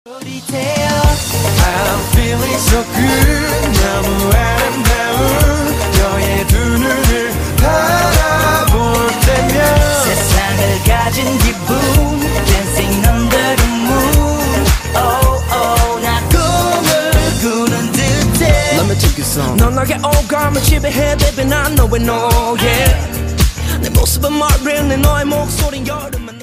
I'm feeling so good. 너무 아름다운 너의 두 눈을 바라볼 때면 세상을 가진 기분 Dancing under the moon Oh oh 나 꿈을 꾸는 듯해 Let me take you some. 넌 나게 오감을 지배해 baby 난 너의 no yeah 내 모습은 말해 내 너의 목소린 여름은